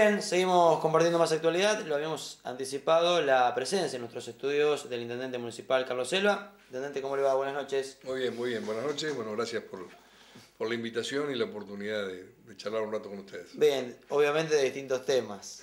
Bien, seguimos compartiendo más actualidad. Lo habíamos anticipado, la presencia en nuestros estudios del intendente municipal Carlos Selva. Intendente, ¿cómo le va? Buenas noches. Muy bien, muy bien. Buenas noches. Bueno, gracias por la invitación y la oportunidad de charlar un rato con ustedes. Bien, obviamente de distintos temas.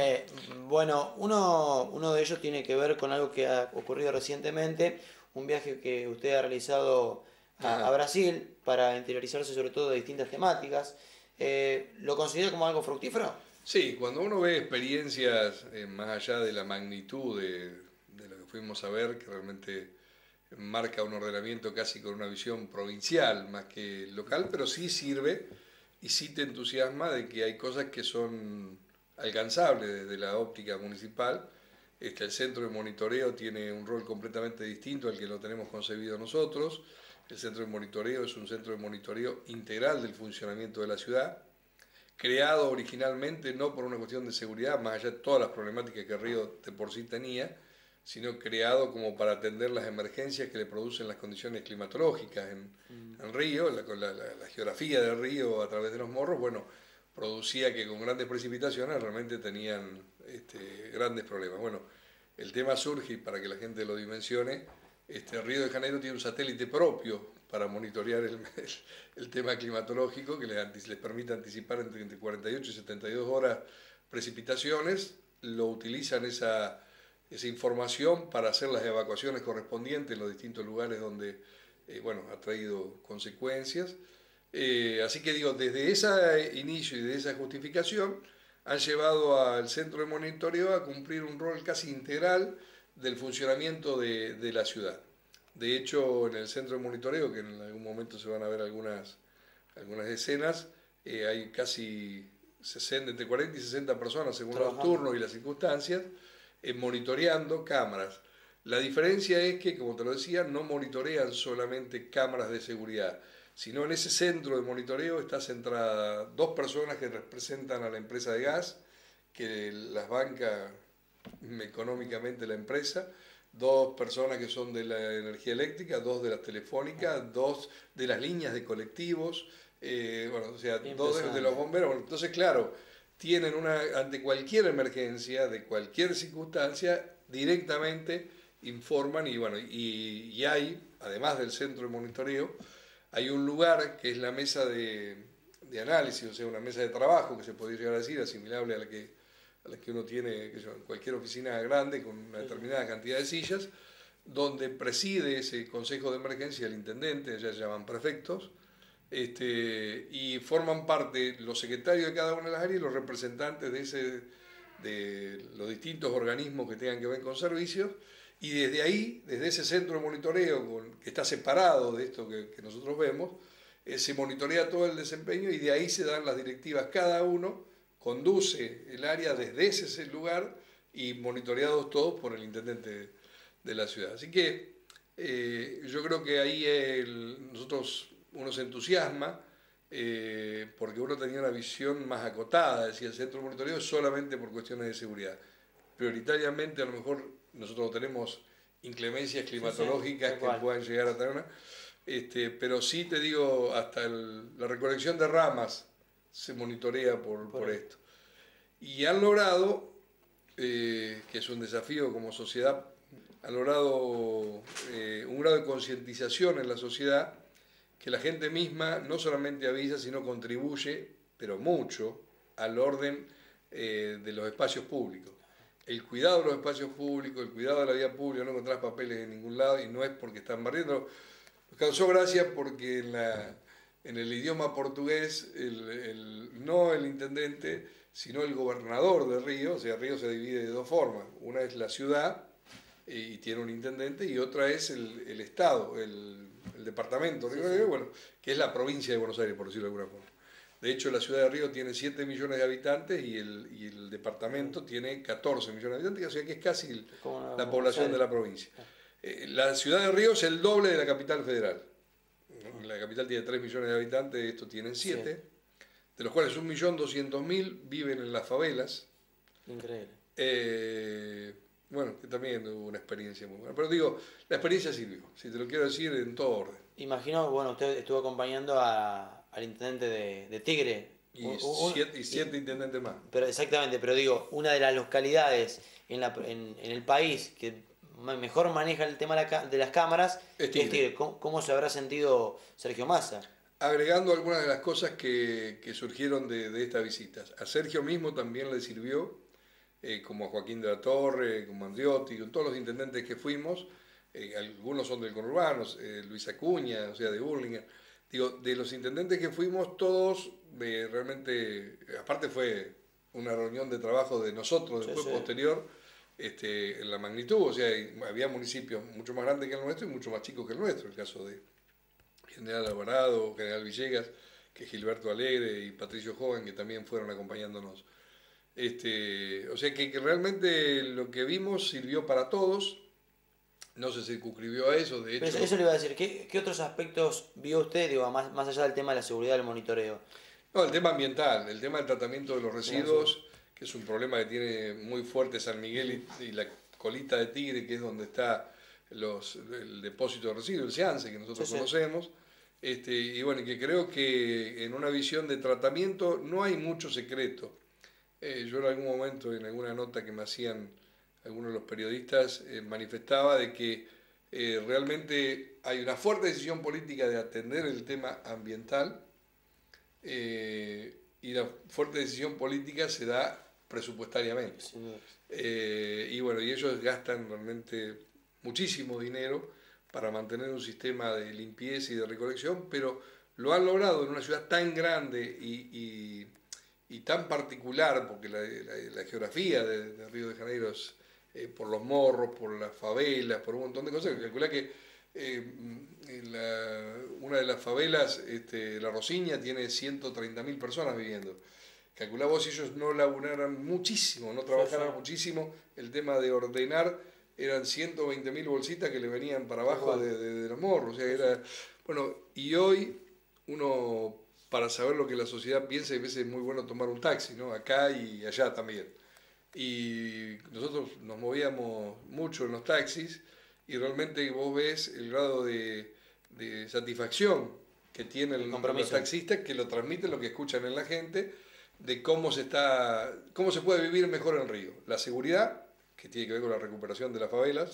Bueno, uno de ellos tiene que ver con algo que ha ocurrido recientemente, un viaje que usted ha realizado a Brasil para interiorizarse sobre todo de distintas temáticas. ¿Lo considera como algo fructífero? Sí, cuando uno ve experiencias más allá de la magnitud de lo que fuimos a ver, que realmente marca un ordenamiento casi con una visión provincial más que local, pero sí sirve y sí te entusiasma de que hay cosas que son alcanzables desde la óptica municipal. El centro de monitoreo tiene un rol completamente distinto al que lo tenemos concebido nosotros. El centro de monitoreo es un centro de monitoreo integral del funcionamiento de la ciudad, creado originalmente no por una cuestión de seguridad, más allá de todas las problemáticas que Río de por sí tenía, sino creado como para atender las emergencias que le producen las condiciones climatológicas en Río, la geografía del río a través de los morros, bueno, producía que con grandes precipitaciones realmente tenían grandes problemas. Bueno, el tema surge, y para que la gente lo dimensione, Río de Janeiro tiene un satélite propio para monitorear el tema climatológico que les permite anticipar entre 48 y 72 horas precipitaciones. Lo utilizan esa información para hacer las evacuaciones correspondientes en los distintos lugares donde bueno, ha traído consecuencias. Así que digo, desde ese inicio y de esa justificación han llevado al centro de monitoreo a cumplir un rol casi integral del funcionamiento de la ciudad. De hecho, en el centro de monitoreo, que en algún momento se van a ver algunas escenas, hay casi 60, entre 40 y 60 personas según los turnos y las circunstancias, monitoreando cámaras. La diferencia es que, como te lo decía, no monitorean solamente cámaras de seguridad, sino en ese centro de monitoreo está centrada dos personas que representan a la empresa de gas, que las banca económicamente la empresa, dos personas que son de la energía eléctrica, dos de las telefónicas, dos de las líneas de colectivos, bueno, o sea, dos de los bomberos. Entonces, claro, tienen ante cualquier emergencia, de cualquier circunstancia, directamente informan y bueno, y hay, además del centro de monitoreo, hay un lugar que es la mesa de análisis, o sea, una mesa de trabajo que se podría llegar a decir, asimilable a la que uno tiene en cualquier oficina grande con una determinada cantidad de sillas, donde preside ese consejo de emergencia el intendente, allá se llaman prefectos, y forman parte los secretarios de cada una de las áreas y los representantes de los distintos organismos que tengan que ver con servicios, y desde ahí, desde ese centro de monitoreo que está separado de esto que nosotros vemos, se monitorea todo el desempeño y de ahí se dan las directivas. Cada uno conduce el área desde ese lugar y monitoreados todos por el intendente de la ciudad. Así que yo creo que ahí uno se entusiasma porque uno tenía una visión más acotada, decía el centro de monitoreo solamente por cuestiones de seguridad. Prioritariamente a lo mejor nosotros tenemos inclemencias climatológicas que puedan llegar a tener una, pero sí te digo, hasta la recolección de ramas se monitorea por esto. Y han logrado, que es un desafío como sociedad, han logrado un grado de concientización en la sociedad que la gente misma no solamente avisa, sino contribuye, pero mucho, al orden de los espacios públicos. El cuidado de los espacios públicos, el cuidado de la vía pública, no encontrás papeles en ningún lado y no es porque están barriendo. Nos causó gracia porque en el idioma portugués, no el intendente, sino el gobernador de Río, o sea, Río se divide de dos formas. Una es la ciudad y tiene un intendente y otra es el estado, el departamento, bueno, que es la provincia de Buenos Aires, por decirlo de alguna forma. De hecho, la ciudad de Río tiene 7 millones de habitantes y el departamento tiene 14 millones de habitantes, o sea que es casi la población de la provincia. La ciudad de Río es el doble de la capital federal. La capital tiene 3 millones de habitantes, estos tienen 7, de los cuales 1.200.000 viven en las favelas. Increíble. Bueno, que también hubo una experiencia muy buena. Pero digo, la experiencia sirvió, si te lo quiero decir, en todo orden. Imagino, bueno, usted estuvo acompañando al intendente de Tigre, y siete intendentes más. Pero exactamente, pero digo, una de las localidades en el país que mejor maneja el tema de las cámaras Es Tigre. es Tigre. ¿Cómo se habrá sentido Sergio Massa? Agregando algunas de las cosas que surgieron de estas visitas. A Sergio mismo también le sirvió, como a Joaquín de la Torre, como a Andriotti, con todos los intendentes que fuimos, algunos son del conurbano, Luis Acuña, o sea, de Burlingame. Digo, de los intendentes que fuimos, todos realmente, aparte fue una reunión de trabajo de nosotros, después Sí, sí. posterior, en la magnitud, o sea, había municipios mucho más grandes que el nuestro y mucho más chicos que el nuestro, el caso de General Alvarado, General Villegas, que Gilberto Alegre y Patricio Joven, que también fueron acompañándonos. O sea que realmente lo que vimos sirvió para todos, no se circunscribió a eso, de hecho... Pero eso le iba a decir, ¿qué otros aspectos vio usted, digo, más allá del tema de la seguridad del monitoreo? No, el tema ambiental, el tema del tratamiento de los residuos, que es un problema que tiene muy fuerte San Miguel y la colita de Tigre, que es donde está el depósito de residuos, el SEANSE, que nosotros conocemos. Y bueno, que creo que en una visión de tratamiento no hay mucho secreto. Yo en algún momento, en alguna nota que me hacían algunos de los periodistas, manifestaba de que realmente hay una fuerte decisión política de atender el tema ambiental, y la fuerte decisión política se da presupuestariamente. Y bueno, y ellos gastan realmente muchísimo dinero para mantener un sistema de limpieza y de recolección, pero lo han logrado en una ciudad tan grande y tan particular, porque la geografía de Río de Janeiro es por los morros, por las favelas, por un montón de cosas. Calcula que una de las favelas, La Rosiña, tiene 130.000 personas viviendo. Calculá vos si ellos no laburaran muchísimo, no trabajaran muchísimo, el tema de ordenar, eran 120.000 bolsitas que le venían para abajo de los morros. O sea, era, bueno, y hoy uno, para saber lo que la sociedad piensa, a veces es muy bueno tomar un taxi, ¿no? Acá y allá también. Y nosotros nos movíamos mucho en los taxis y realmente vos ves el grado de satisfacción que tienen los taxistas, que lo transmiten, lo que escuchan en la gente, de cómo se puede vivir mejor en Río. La seguridad, que tiene que ver con la recuperación de las favelas,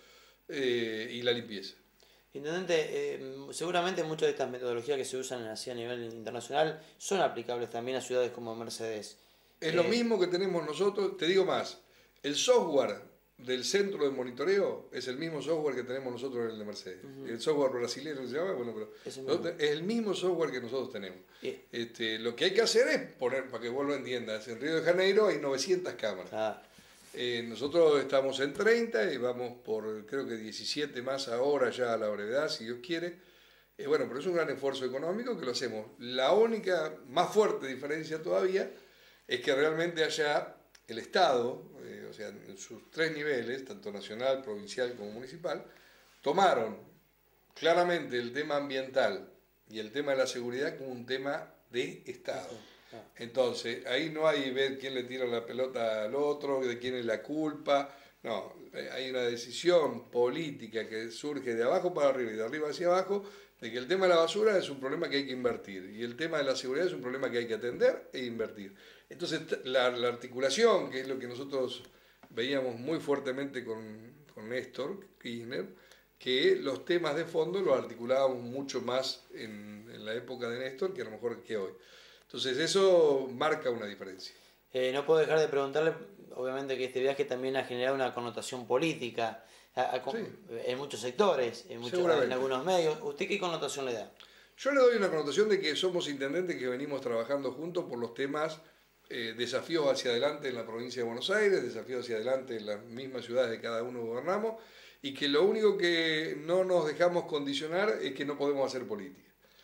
y la limpieza. Intendente, seguramente muchas de estas metodologías que se usan así a nivel internacional son aplicables también a ciudades como Mercedes. Es lo mismo que tenemos nosotros, te digo más, el software del centro de monitoreo es el mismo software que tenemos nosotros en el de Mercedes. El software brasileño se llama, bueno, pero es el mismo software que nosotros tenemos. Lo que hay que hacer es poner, para que vos lo entiendas, en Río de Janeiro hay 900 cámaras. Nosotros estamos en 30 y vamos por, creo que 17 más ahora ya a la brevedad, si Dios quiere. Bueno, pero es un gran esfuerzo económico que lo hacemos. La única, más fuerte diferencia todavía, es que realmente allá el Estado, o sea, en sus tres niveles, tanto nacional, provincial como municipal, tomaron claramente el tema ambiental y el tema de la seguridad como un tema de Estado. Entonces, ahí no hay ver quién le tira la pelota al otro, de quién es la culpa. No, hay una decisión política que surge de abajo para arriba y de arriba hacia abajo, de que el tema de la basura es un problema que hay que invertir y el tema de la seguridad es un problema que hay que atender e invertir. Entonces, la articulación, que es lo que nosotros veíamos muy fuertemente con Néstor Kirchner, que los temas de fondo los articulábamos mucho más en la época de Néstor que a lo mejor que hoy. Entonces eso marca una diferencia. No puedo dejar de preguntarle, obviamente que este viaje también ha generado una connotación política en muchos sectores, en algunos medios. ¿Usted qué connotación le da? Yo le doy una connotación de que somos intendentes que venimos trabajando juntos por los temas, desafíos hacia adelante en la provincia de Buenos Aires, desafíos hacia adelante en las mismas ciudades de cada uno gobernamos, y que lo único que no nos dejamos condicionar es que no podemos hacer política.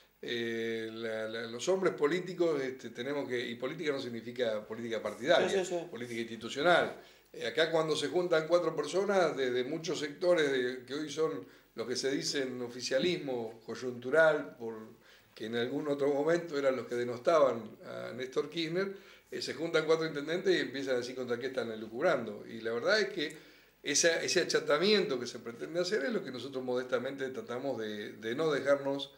Los hombres políticos tenemos que, y política no significa política partidaria, política institucional. Acá cuando se juntan cuatro personas de muchos sectores que hoy son los que se dicen oficialismo coyuntural, que en algún otro momento eran los que denostaban a Néstor Kirchner, se juntan cuatro intendentes y empiezan a decir contra qué están elucubrando. Y la verdad es que ese achatamiento que se pretende hacer es lo que nosotros modestamente tratamos de no dejarnos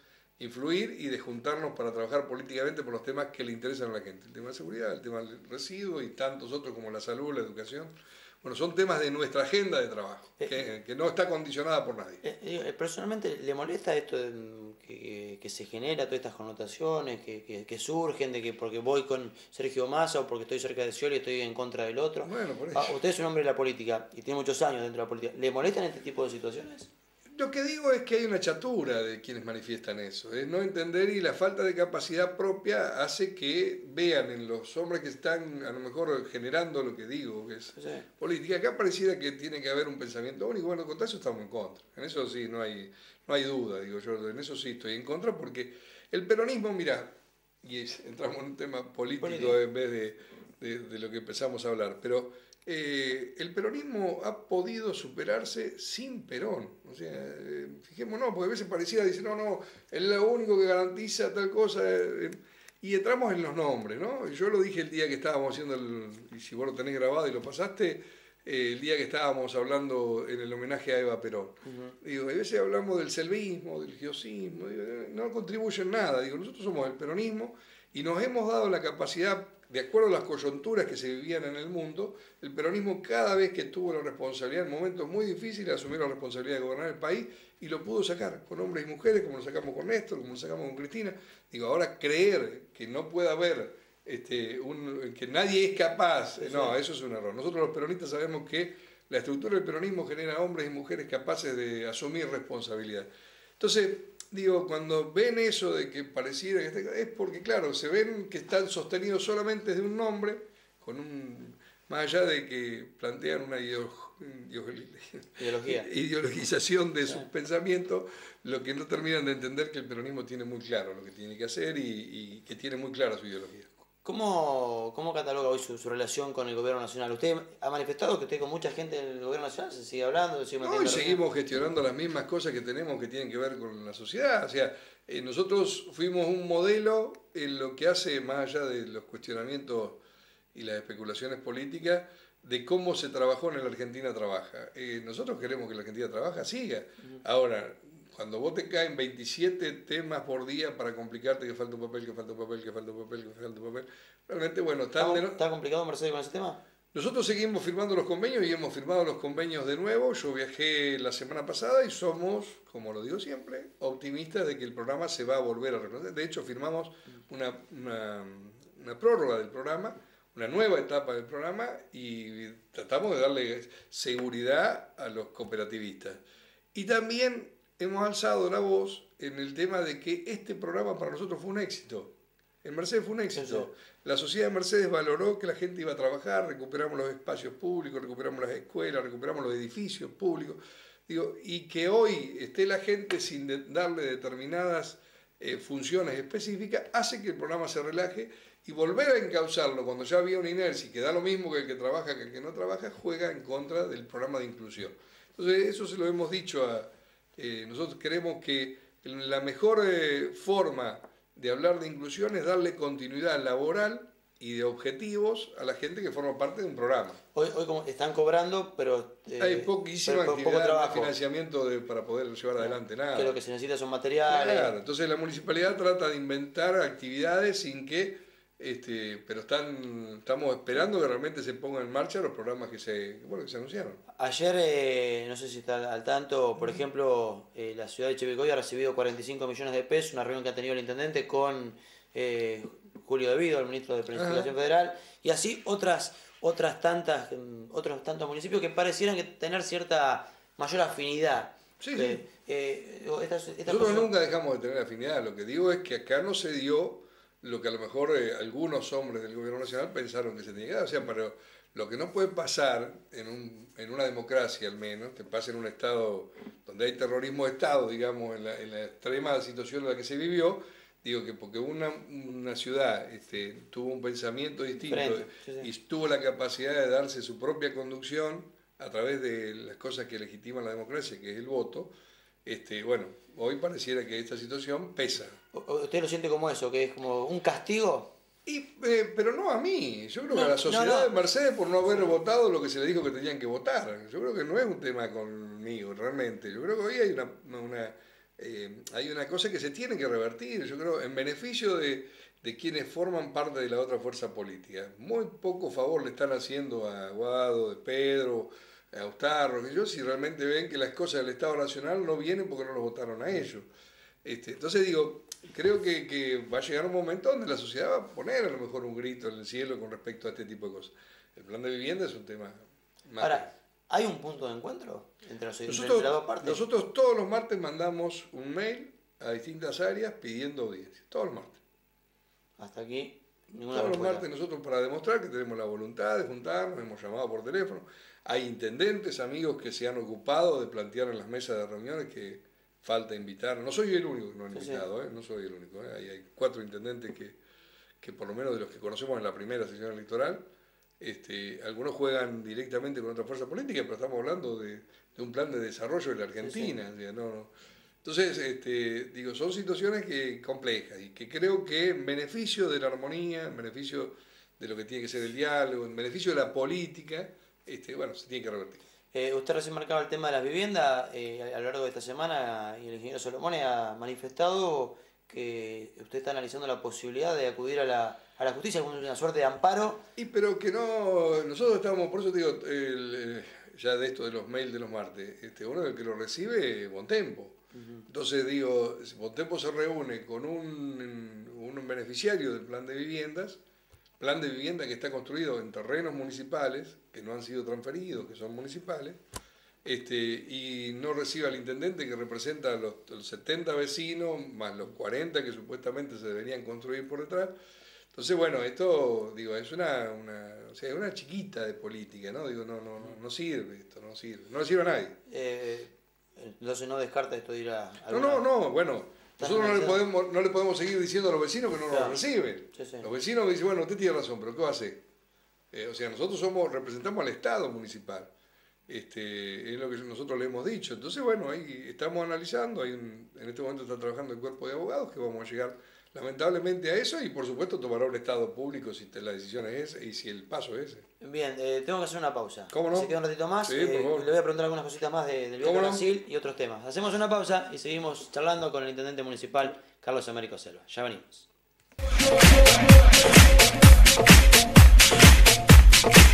influir y de juntarnos para trabajar políticamente por los temas que le interesan a la gente. El tema de seguridad, el tema del residuo y tantos otros como la salud, la educación. Bueno, son temas de nuestra agenda de trabajo, que no está condicionada por nadie. Personalmente, ¿le molesta esto que se genera, todas estas connotaciones que surgen de que porque voy con Sergio Massa o porque estoy cerca de Scioli y estoy en contra del otro? Bueno, por eso. Usted es un hombre de la política y tiene muchos años dentro de la política. ¿Le molestan este tipo de situaciones? Lo que digo es que hay una chatura de quienes manifiestan eso, es no entender, y la falta de capacidad propia hace que vean en los hombres que están a lo mejor generando lo que digo, que es política, acá pareciera que tiene que haber un pensamiento único. Bueno, contra eso estamos en contra, en eso sí no hay duda, digo yo, en eso sí estoy en contra, porque el peronismo, mirá, entramos en un tema político en vez de lo que empezamos a hablar, pero el peronismo ha podido superarse sin Perón. O sea, fijémonos, porque a veces pareciera, dice, no, es lo único que garantiza tal cosa, y entramos en los nombres, ¿no? Yo lo dije el día que estábamos haciendo, y si vos lo tenés grabado y lo pasaste, el día que estábamos hablando en el homenaje a Eva Perón. Digo, a veces hablamos del selvismo, del giosismo, no contribuyen nada. Digo, nosotros somos el peronismo y nos hemos dado la capacidad, de acuerdo a las coyunturas que se vivían en el mundo, el peronismo cada vez que tuvo la responsabilidad en momentos muy difíciles, asumió la responsabilidad de gobernar el país y lo pudo sacar, con hombres y mujeres, como lo sacamos con Néstor, como lo sacamos con Cristina. Digo, ahora creer que no puede haber, que nadie es capaz, no, eso es un error. Nosotros los peronistas sabemos que la estructura del peronismo genera hombres y mujeres capaces de asumir responsabilidad. Entonces, digo, cuando ven eso de que pareciera que es porque, claro, se ven que están sostenidos solamente desde un nombre, más allá de que plantean una ideologización de sus pensamientos, lo que no terminan de entender que el peronismo tiene muy claro lo que tiene que hacer y que tiene muy clara su ideología. ¿Cómo cataloga hoy su relación con el gobierno nacional? Usted ha manifestado que usted con mucha gente del gobierno nacional se sigue hablando, se sigue metiendo. No, y seguimos gestionando las mismas cosas que tenemos que tienen que ver con la sociedad. O sea, nosotros fuimos un modelo en lo que hace, más allá de los cuestionamientos y las especulaciones políticas, de cómo se trabajó en la Argentina trabaja. Nosotros queremos que la Argentina trabaja, siga. Ahora, cuando vos te caen 27 temas por día para complicarte, que falta un papel, que falta un papel, que falta un papel, que falta un papel, realmente, bueno, ¿Está complicado, Mercedes, con ese tema? Nosotros seguimos firmando los convenios y hemos firmado los convenios de nuevo. Yo viajé la semana pasada y somos, como lo digo siempre, optimistas de que el programa se va a volver a reconocer. De hecho, firmamos una prórroga del programa, una nueva etapa del programa, y tratamos de darle seguridad a los cooperativistas. Y también hemos alzado la voz en el tema de que este programa para nosotros fue un éxito. En Mercedes fue un éxito. La sociedad de Mercedes valoró que la gente iba a trabajar, recuperamos los espacios públicos, recuperamos las escuelas, recuperamos los edificios públicos. Digo, y que hoy esté la gente sin darle determinadas funciones específicas, hace que el programa se relaje, y volver a encauzarlo cuando ya había una inercia y que da lo mismo que el que trabaja que el que no trabaja, juega en contra del programa de inclusión. Entonces, eso se lo hemos dicho nosotros creemos que la mejor forma de hablar de inclusión es darle continuidad laboral y de objetivos a la gente que forma parte de un programa. Hoy como están cobrando, pero hay poquísima actividad de financiamiento para poder llevar adelante nada. Que lo que se necesita son materiales. Claro, entonces la municipalidad trata de inventar actividades sin que, pero estamos esperando que realmente se pongan en marcha los programas que se anunciaron. Ayer, no sé si está al tanto, por ejemplo, la ciudad de Chivilcoy ha recibido 45 millones de pesos, una reunión que ha tenido el intendente con Julio De Vido, el ministro de Planificación Federal, y así otros tantos municipios que parecieran que tener cierta mayor afinidad. Sí. Nosotros nunca dejamos de tener afinidad. Lo que digo es que acá no se dio lo que a lo mejor algunos hombres del gobierno nacional pensaron que se tenía que dar. O sea, pero lo que no puede pasar en una democracia, al menos, que pasa en un estado donde hay terrorismo de Estado, digamos, en la extrema situación en la que se vivió, digo que porque una ciudad tuvo un pensamiento distinto y tuvo la capacidad de darse su propia conducción a través de las cosas que legitiman la democracia, que es el voto, bueno, hoy pareciera que esta situación pesa. ¿Usted lo siente como eso, que es como un castigo? Pero no a mí, yo creo que a la sociedad de Mercedes por no haber votado lo que se le dijo que tenían que votar. Yo creo que no es un tema conmigo, realmente. Yo creo que hoy hay hay una cosa que se tiene que revertir, yo creo, en beneficio de quienes forman parte de la otra fuerza política. Muy poco favor le están haciendo a Aguado, de Pedro, a Austarro, que yo, si realmente ven que las cosas del Estado Nacional no vienen porque no los votaron a ellos. Entonces digo, creo que va a llegar un momento donde la sociedad va a poner a lo mejor un grito en el cielo con respecto a este tipo de cosas. El plan de vivienda es un tema más... Ahora, ¿hay un punto de encuentro entre las dos partes? Nosotros todos los martes mandamos un mail a distintas áreas pidiendo audiencia, todos los martes. Hasta aquí, ninguna todos respuesta. Los martes nosotros, para demostrar que tenemos la voluntad de juntarnos, hemos llamado por teléfono. Hay intendentes, amigos que se han ocupado de plantear en las mesas de reuniones que falta invitar. No soy el único que no han invitado, no soy el único. Hay 4 intendentes que por lo menos de los que conocemos en la primera sesión electoral, algunos juegan directamente con otra fuerza política, pero estamos hablando de un plan de desarrollo de la Argentina. Sí. O sea, no. Entonces, digo, son situaciones complejas y que creo que en beneficio de la armonía, en beneficio de lo que tiene que ser el diálogo, en beneficio de la política, bueno, se tiene que revertir. Usted recién marcaba el tema de las viviendas. A lo largo de esta semana, y el ingeniero Solomone ha manifestado que usted está analizando la posibilidad de acudir a la justicia con una suerte de amparo. Pero que no, nosotros estamos, por eso te digo, ya de esto de los mails de los martes, uno del que lo recibe, Bontempo. Entonces digo, Bontempo se reúne con un beneficiario del plan de vivienda que está construido en terrenos municipales, que no han sido transferidos, que son municipales, y no recibe al intendente que representa a los 70 vecinos, más los 40 que supuestamente se deberían construir por detrás. Entonces, bueno, esto, digo, es una chiquita de política, ¿no? Digo, no sirve esto, no le sirve a nadie. Entonces no descarta esto de ir a... No, bueno, nosotros no le podemos seguir diciendo a los vecinos que no nos reciben. Sí. Los vecinos me dicen, bueno, usted tiene razón, pero ¿qué va a hacer? O sea, nosotros representamos al Estado municipal. Es lo que nosotros le hemos dicho. Entonces, bueno, ahí estamos analizando, en este momento está trabajando el cuerpo de abogados, que vamos a llegar lamentablemente a eso, y por supuesto tomará un Estado público si la decisión es esa y si el paso es ese. Bien, tengo que hacer una pausa. ¿Cómo no? Se queda un ratito más. Sí, por favor. Le voy a preguntar algunas cositas más del viaje a Brasil y otros temas. Hacemos una pausa y seguimos charlando con el intendente municipal, Carlos Américo Selva. Ya venimos.